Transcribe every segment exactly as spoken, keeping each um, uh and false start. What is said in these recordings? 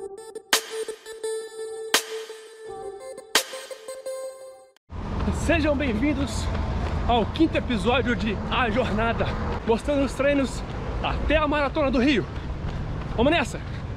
Sejam bem-vindos ao quinto episódio de A Jornada, mostrando os treinos até a Maratona do Rio. Vamos nessa!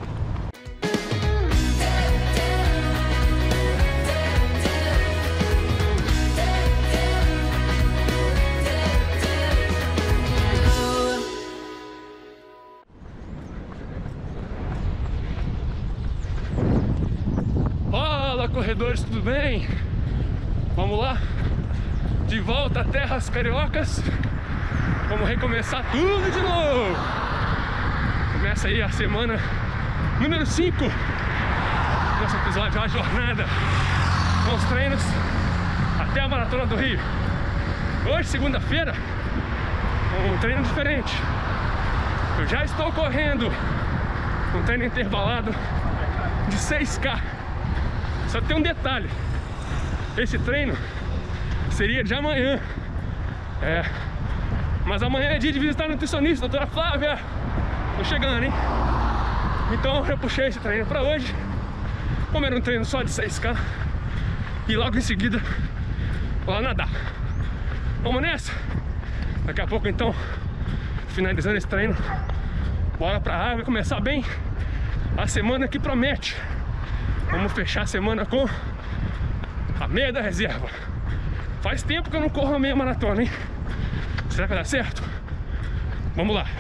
Fala, corredores, tudo bem? Vamos lá? De volta a terras cariocas. Vamos recomeçar tudo de novo. Começa aí a semana número cinco. Nosso episódio, A Jornada, com os treinos até a Maratona do Rio. Hoje, segunda-feira, um treino diferente. Eu já estou correndo um treino intervalado de seis K. Só tem um detalhe: esse treino seria de amanhã. É. Mas amanhã é dia de visitar a nutricionista, doutora Flávia. Tô chegando, hein? Então eu já puxei esse treino pra hoje. Como era um treino só de seis K, e logo em seguida vou lá nadar. Vamos nessa? Daqui a pouco então, finalizando esse treino, bora pra água e começar bem a semana que promete. Vamos fechar a semana com a meia da reserva. Faz tempo que eu não corro a meia maratona, hein? Será que vai dar certo? Vamos lá!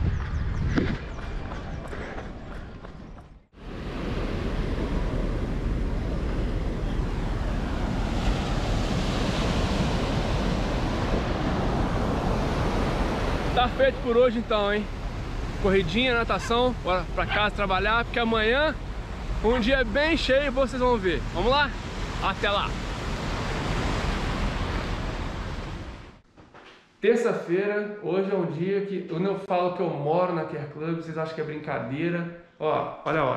Tá feito por hoje então, hein? Corridinha, natação, bora pra casa trabalhar, porque amanhã um dia bem cheio, vocês vão ver. Vamos lá? Até lá! Terça-feira, hoje é um dia que, quando eu falo que eu moro na Care Club, vocês acham que é brincadeira. Ó, olha a hora.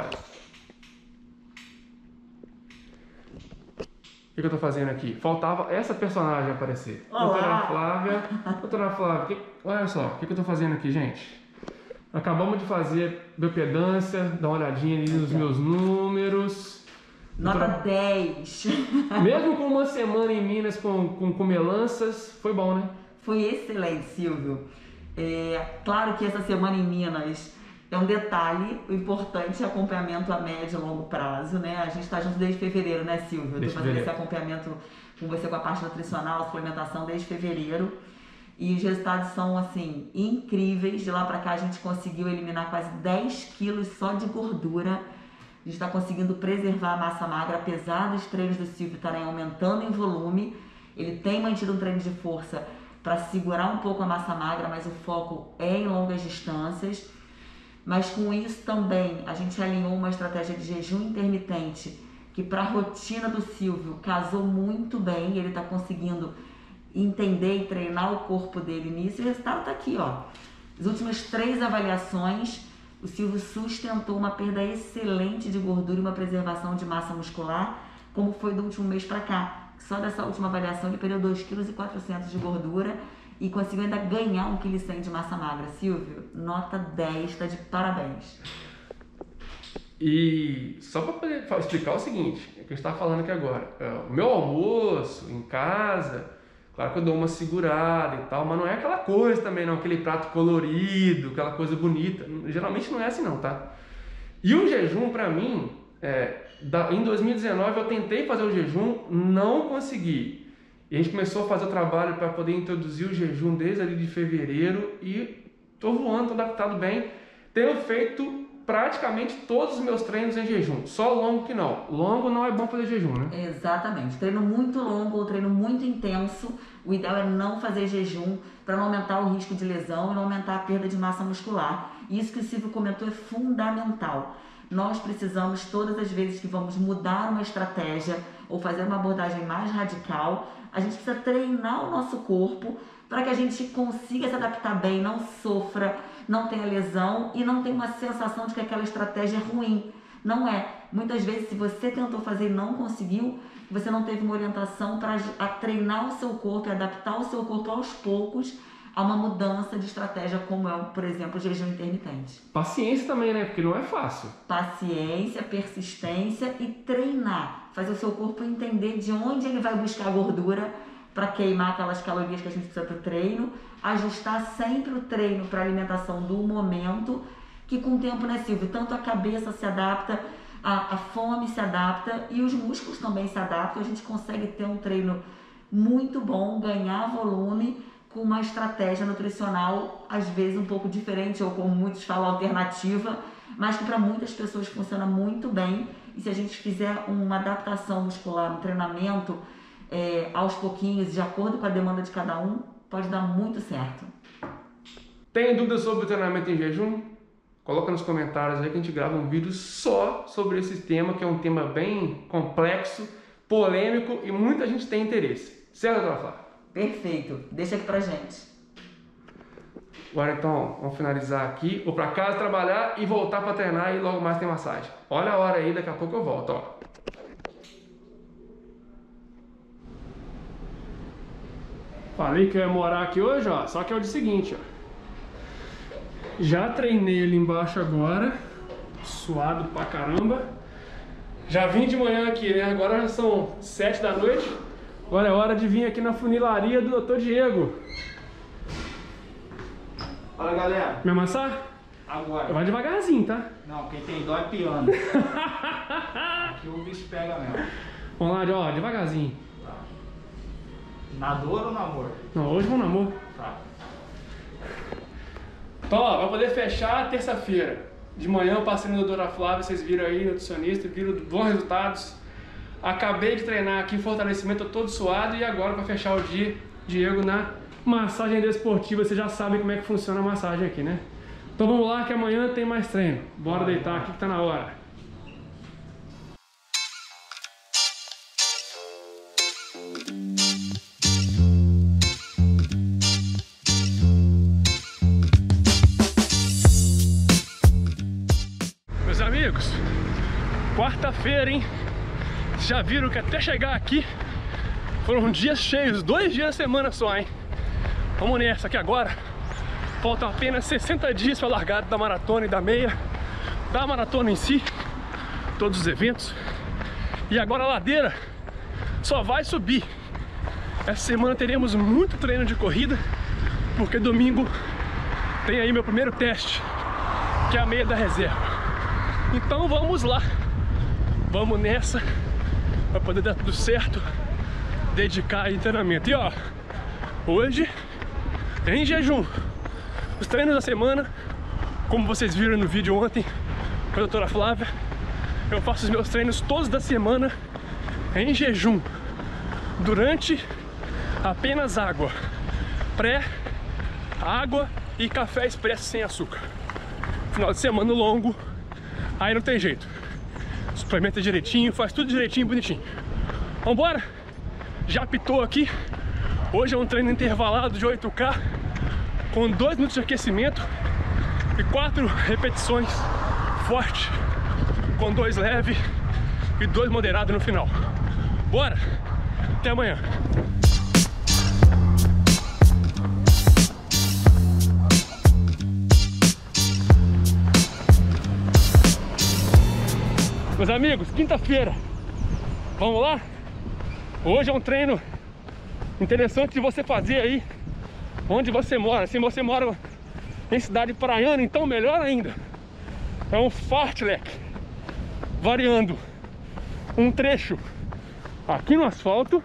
O que, que eu tô fazendo aqui? Faltava essa personagem aparecer. Olá. Doutora Flávia. Doutora Flávia, que, olha só, o que, que eu tô fazendo aqui, gente? Acabamos de fazer biopedância, dá uma olhadinha ali nos meus números. Nota Doutora... dez. Mesmo com uma semana em Minas com, com comelanças, foi bom, né? Foi excelente, Silvio. É, claro que essa semana em Minas é um detalhe, o importante é acompanhamento a médio e longo prazo, né? A gente está junto desde fevereiro, né, Silvio? Eu tô fazendo esse acompanhamento com você com a parte nutricional, suplementação desde fevereiro. E os resultados são, assim, incríveis. De lá pra cá a gente conseguiu eliminar quase dez quilos só de gordura. A gente está conseguindo preservar a massa magra, apesar dos treinos do Silvio estarem aumentando em volume. Ele tem mantido um treino de força para segurar um pouco a massa magra, mas o foco é em longas distâncias. Mas com isso também a gente alinhou uma estratégia de jejum intermitente que para a rotina do Silvio casou muito bem. Ele está conseguindo entender e treinar o corpo dele nisso, e o resultado está aqui, ó. As últimas três avaliações, o Silvio sustentou uma perda excelente de gordura e uma preservação de massa muscular, como foi do último mês para cá. Só dessa última avaliação ele perdeu dois vírgula quatro quilos de gordura e conseguiu ainda ganhar um vírgula cem quilos de massa magra. Silvio, nota dez, tá de parabéns. E só para poder explicar o seguinte, é que eu estava falando aqui agora, o meu almoço em casa, claro que eu dou uma segurada e tal, mas não é aquela coisa também não, aquele prato colorido, aquela coisa bonita, geralmente não é assim não, tá? E o jejum para mim, é, em dois mil e dezenove eu tentei fazer o jejum, não consegui. E a gente começou a fazer o trabalho para poder introduzir o jejum desde ali de fevereiro e tô voando, tô adaptado bem. Tenho feito praticamente todos os meus treinos em jejum, só longo que não. Longo não é bom fazer jejum, né? Exatamente. Treino muito longo ou treino muito intenso, o ideal é não fazer jejum para não aumentar o risco de lesão e não aumentar a perda de massa muscular. Isso que o Silvio comentou é fundamental. Nós precisamos, todas as vezes que vamos mudar uma estratégia ou fazer uma abordagem mais radical, a gente precisa treinar o nosso corpo para que a gente consiga se adaptar bem, não sofra, não tenha lesão e não tenha uma sensação de que aquela estratégia é ruim. Não é. Muitas vezes, se você tentou fazer e não conseguiu, você não teve uma orientação para treinar o seu corpo e adaptar o seu corpo aos poucos a uma mudança de estratégia como é, por exemplo, o jejum intermitente. Paciência também, né? Porque não é fácil. Paciência, persistência e treinar. Fazer o seu corpo entender de onde ele vai buscar gordura para queimar aquelas calorias que a gente precisa para o treino. Ajustar sempre o treino para a alimentação do momento, que com o tempo, né, Silvio? Tanto a cabeça se adapta, a, a fome se adapta e os músculos também se adaptam. A gente consegue ter um treino muito bom, ganhar volume com uma estratégia nutricional, às vezes um pouco diferente, ou como muitos falam, alternativa, mas que para muitas pessoas funciona muito bem. E se a gente fizer uma adaptação muscular no treinamento, é, aos pouquinhos, de acordo com a demanda de cada um, pode dar muito certo. Tem dúvidas sobre o treinamento em jejum? Coloca nos comentários aí que a gente grava um vídeo só sobre esse tema, que é um tema bem complexo, polêmico e muita gente tem interesse. Certo, doutora Flávia? Perfeito. Deixa aqui pra gente. Agora então, vamos finalizar aqui. Vou pra casa trabalhar e voltar pra treinar e logo mais tem massagem. Olha a hora aí, daqui a pouco eu volto, ó. Falei que eu ia morar aqui hoje, ó. Só que é o seguinte, ó. Já treinei ali embaixo agora. Suado pra caramba. Já vim de manhã aqui, né? Agora já são sete da noite. Agora é hora de vir aqui na funilaria do doutor Diego. Fala, galera. Me amassar? Agora. Vai devagarzinho, tá? Não, quem tem dó é piano. Aqui o bicho pega mesmo. Vamos lá, ó, devagarzinho. Tá. Na dor ou no amor? Não, hoje vamos no amor. Tá. Então, ó, vai poder fechar terça-feira. De manhã eu passei na doutora Flávia, vocês viram aí, nutricionista, viram bons resultados. Acabei de treinar aqui, fortalecimento, tô todo suado. E agora, para fechar o dia, Diego na massagem desportiva. Vocês já sabem como é que funciona a massagem aqui, né? Então vamos lá que amanhã tem mais treino. Bora Vai, deitar vai. aqui que tá na hora. Meus amigos, quarta-feira, hein? Já viram que até chegar aqui foram dias cheios, dois dias na semana só, hein? Vamos nessa, que agora faltam apenas sessenta dias para a largada da maratona e da meia, da maratona em si, todos os eventos. E agora a ladeira só vai subir. Essa semana teremos muito treino de corrida, porque domingo tem aí meu primeiro teste, que é a meia da reserva. Então vamos lá, vamos nessa, para poder dar tudo certo, dedicar em treinamento. E ó, hoje em jejum, os treinos da semana, como vocês viram no vídeo ontem com a doutora Flávia, eu faço os meus treinos todos da semana em jejum, durante apenas água, pré, água e café expresso sem açúcar. Final de semana longo, aí não tem jeito. Suplementa direitinho, faz tudo direitinho, bonitinho. Vambora? Já apitou aqui. Hoje é um treino intervalado de oito K, com dois minutos de aquecimento e quatro repetições forte, com dois leve e dois moderado no final. Bora? Até amanhã. Meus amigos, quinta-feira, vamos lá? Hoje é um treino interessante de você fazer aí onde você mora. Se você mora em cidade praiana, então melhor ainda. É um fartlek, variando um trecho aqui no asfalto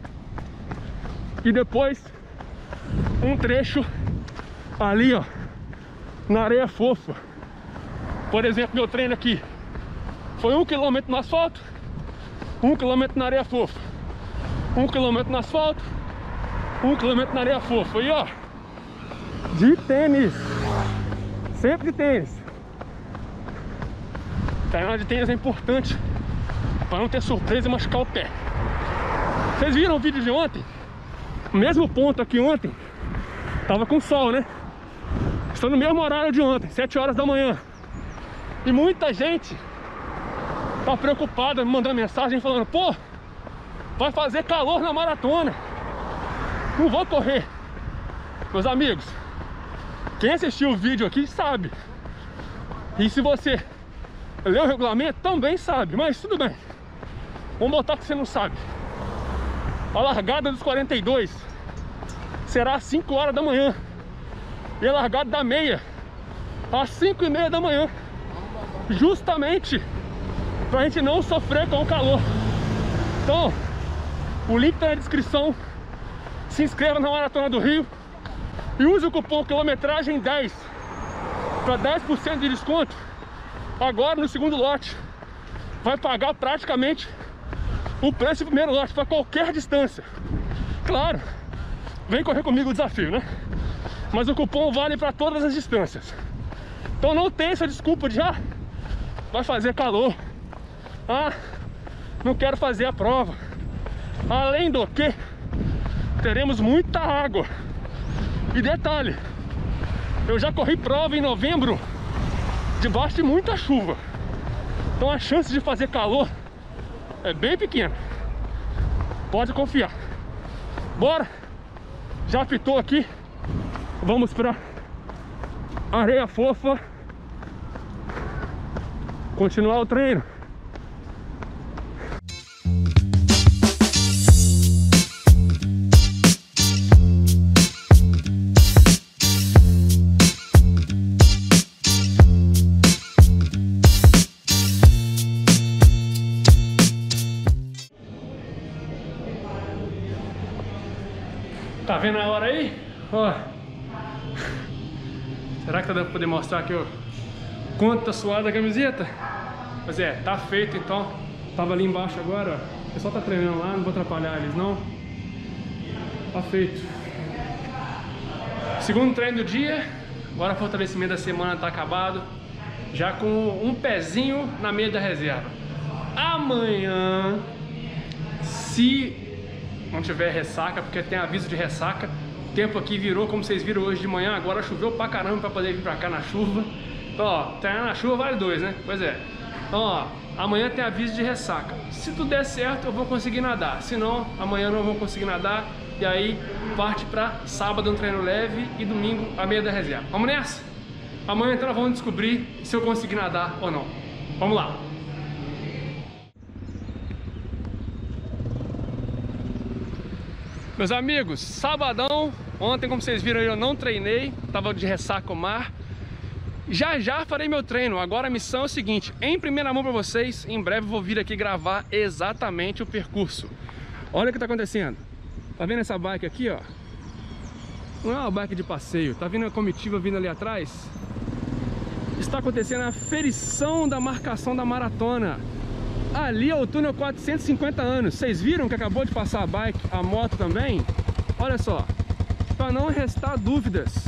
e depois um trecho ali, ó, na areia fofa. Por exemplo, meu treino aqui foi um quilômetro no asfalto, um quilômetro na areia fofa, um quilômetro no asfalto, um quilômetro na areia fofa. E ó, de tênis, sempre de tênis. Treinar de tênis é importante para não ter surpresa e machucar o pé. Vocês viram o vídeo de ontem? O mesmo ponto aqui ontem tava com sol, né? Estou no mesmo horário de ontem, sete horas da manhã. E muita gente tá preocupada, me mandando mensagem falando: pô, vai fazer calor na maratona, não vou correr. meus amigos, quem assistiu o vídeo aqui sabe. E se você leu o regulamento, também sabe. Mas tudo bem, vamos botar que você não sabe. A largada dos quarenta e dois será às cinco horas da manhã. E a largada da meia às cinco e meia da manhã. Justamente pra gente não sofrer com o calor. Então, o link tá na descrição. Se inscreva na Maratona do Rio e use o cupom quilometragem dez para dez por cento de desconto. Agora no segundo lote vai pagar praticamente o preço do primeiro lote para qualquer distância. Claro, vem correr comigo o desafio, né? Mas o cupom vale para todas as distâncias. Então não tem essa desculpa de já ah, vai fazer calor, ah, não quero fazer a prova. Além do que, teremos muita água. E detalhe, eu já corri prova em novembro debaixo de muita chuva. Então a chance de fazer calor é bem pequena. Pode confiar. Bora! Já apitou aqui. Vamos pra areia fofa. Continuar o treino. Tá vendo a hora aí? Ó. Será que tá dando pra poder mostrar aqui, ó, quanto tá suada a camiseta? Mas é, tá feito então. Tava ali embaixo agora, ó. O pessoal tá treinando lá, não vou atrapalhar eles não. Tá feito. Segundo treino do dia. Agora o fortalecimento da semana tá acabado. Já com um pezinho na meia da reserva. Amanhã, se não tiver ressaca, porque tem aviso de ressaca. O tempo aqui virou, como vocês viram hoje de manhã. Agora choveu pra caramba pra poder vir pra cá na chuva. Então, ó, treinar na chuva vale dois, né? Pois é. Então, ó, amanhã tem aviso de ressaca. Se tudo der certo, eu vou conseguir nadar. Se não, amanhã eu não vou conseguir nadar. E aí, parte pra sábado um treino leve e domingo a meia da reserva. Vamos nessa? Amanhã então nós vamos descobrir se eu conseguir nadar ou não. Vamos lá. Meus amigos, sabadão, ontem como vocês viram eu não treinei, tava de ressaca o mar. Já já farei meu treino, agora a missão é o seguinte, em primeira mão para vocês, em breve eu vou vir aqui gravar exatamente o percurso. Olha o que tá acontecendo, tá vendo essa bike aqui, ó? Não é uma bike de passeio, tá vendo a comitiva vindo ali atrás? Está acontecendo a ferição da marcação da maratona. Ali é o túnel quatrocentos e cinquenta anos. Vocês viram que acabou de passar a bike, a moto também? Olha só, para não restar dúvidas,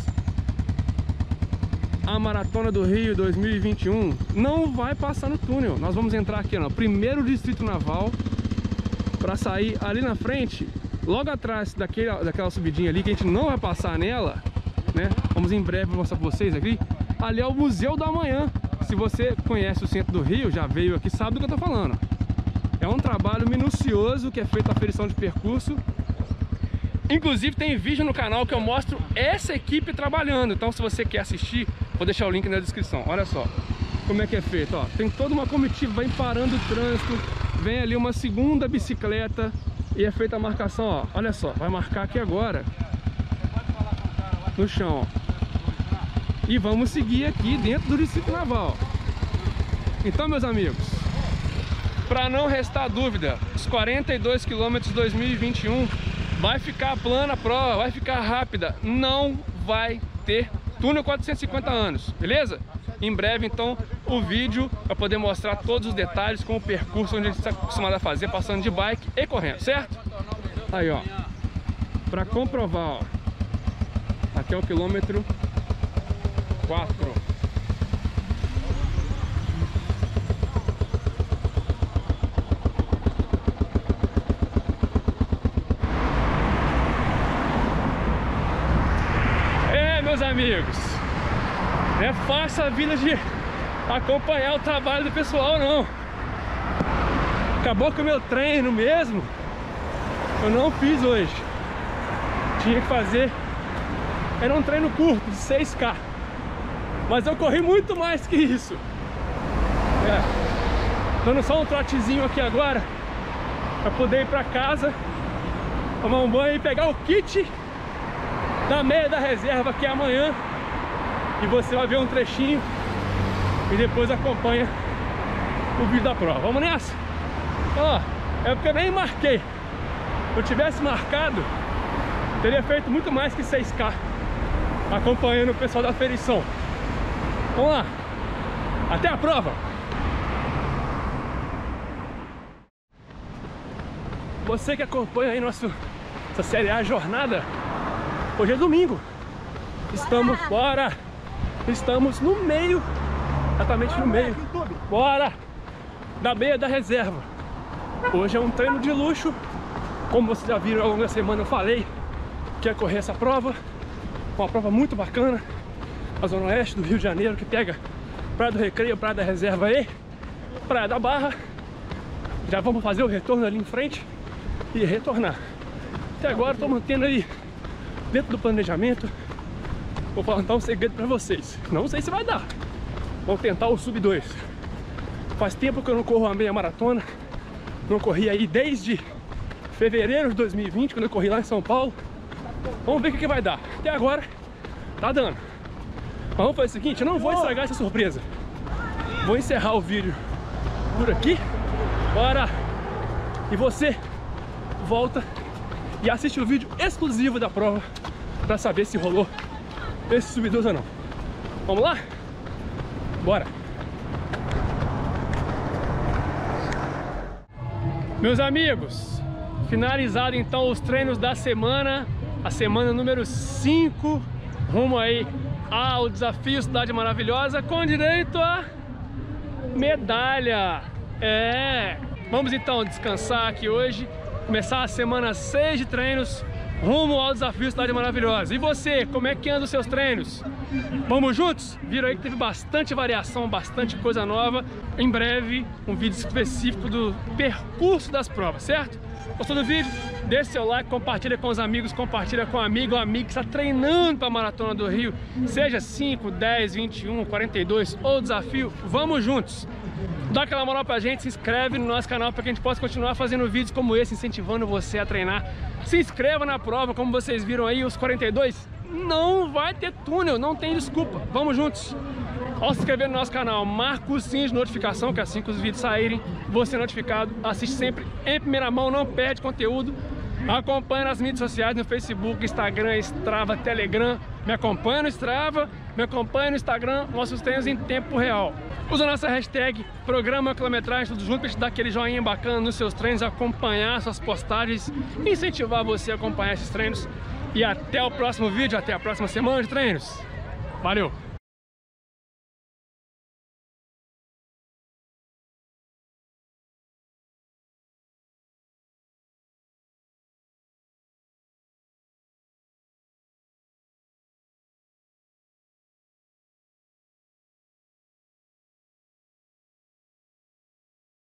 a Maratona do Rio dois mil e vinte e um não vai passar no túnel. Nós vamos entrar aqui no primeiro distrito naval para sair ali na frente, logo atrás daquele, daquela subidinha ali que a gente não vai passar nela, né? Vamos em breve mostrar para vocês aqui. Ali é o Museu do Amanhã. Se você conhece o centro do Rio, já veio aqui, sabe do que eu tô falando. É um trabalho minucioso que é feito a aferição de percurso. Inclusive tem vídeo no canal que eu mostro essa equipe trabalhando. Então se você quer assistir, vou deixar o link na descrição. Olha só como é que é feito, ó. Tem toda uma comitiva, vem parando o trânsito. Vem ali uma segunda bicicleta e é feita a marcação, ó. Olha só, vai marcar aqui agora no chão, ó. E vamos seguir aqui dentro do Distrito Naval. Então, meus amigos, para não restar dúvida, os quarenta e dois quilômetros dois mil e vinte e um vai ficar plana a prova, vai ficar rápida. Não vai ter túnel quatrocentos e cinquenta anos, beleza? Em breve, então, o vídeo para poder mostrar todos os detalhes com o percurso onde a gente está acostumado a fazer, passando de bike e correndo, certo? Aí, ó, para comprovar, ó, aqui é o quilômetro quatro. É, meus amigos, não é fácil a vida de acompanhar o trabalho do pessoal, não. Acabou que o meu treino mesmo eu não fiz hoje. Tinha que fazer era um treino curto, de seis K. Mas eu corri muito mais que isso. É. Dando só um trotezinho aqui agora, pra poder ir pra casa, tomar um banho e pegar o kit da meia da reserva, que é amanhã. E você vai ver um trechinho e depois acompanha o vídeo da prova. Vamos nessa? Ó, é porque eu nem marquei. Se eu tivesse marcado, teria feito muito mais que seis K acompanhando o pessoal da aferição. Vamos lá, até a prova. Você que acompanha aí nosso, nossa série A Jornada, hoje é domingo. Estamos fora. Estamos no meio, exatamente no meio, bora, da meia da reserva. Hoje é um treino de luxo. Como vocês já viram ao longo da semana, eu falei que ia correr essa prova. Uma prova muito bacana, a zona oeste do Rio de Janeiro, que pega Praia do Recreio, Praia da Reserva e Praia da Barra. Já vamos fazer o retorno ali em frente e retornar. Até agora estou mantendo aí dentro do planejamento. Vou contar um segredo pra vocês. Não sei se vai dar. Vamos tentar o sub dois. Faz tempo que eu não corro a meia maratona. Não corri aí desde fevereiro de dois mil e vinte, quando eu corri lá em São Paulo. Vamos ver o que, que vai dar. Até agora tá dando. Mas vamos fazer o seguinte, eu não vou estragar essa surpresa. Vou encerrar o vídeo por aqui. Bora! E você volta e assiste o vídeo exclusivo da prova pra saber se rolou esse sub dois ou não. Vamos lá? Bora! Meus amigos, finalizado então os treinos da semana, a semana número cinco, rumo aí ao desafio Cidade Maravilhosa, com direito a medalha. É! Vamos então descansar aqui hoje, começar a semana seis de treinos, rumo ao desafio Cidade Maravilhosa. E você, como é que anda os seus treinos? Vamos juntos? Viram aí que teve bastante variação, bastante coisa nova. Em breve, um vídeo específico do percurso das provas, certo? Gostou do vídeo? Deixe seu like, compartilha com os amigos, compartilha com um amigo ou amigo que está treinando para a Maratona do Rio. Seja cinco, dez, vinte e um, quarenta e dois ou desafio, vamos juntos! Dá aquela moral pra gente, se inscreve no nosso canal para que a gente possa continuar fazendo vídeos como esse, incentivando você a treinar. Se inscreva na prova, como vocês viram aí, os quarenta e dois, não vai ter túnel, não tem desculpa. Vamos juntos! Ao se inscrever no nosso canal, marca o sininho de notificação, que assim que os vídeos saírem, você é notificado. Assiste sempre em primeira mão, não perde conteúdo. Acompanha nas mídias sociais, no Facebook, Instagram, Strava, Telegram. Me acompanha no Strava, me acompanha no Instagram, mostra os treinos em tempo real. Usa a nossa hashtag Programa Quilometragem, tudo junto, pra te dar aquele joinha bacana nos seus treinos, acompanhar suas postagens, incentivar você a acompanhar esses treinos. E até o próximo vídeo, até a próxima semana de treinos. Valeu!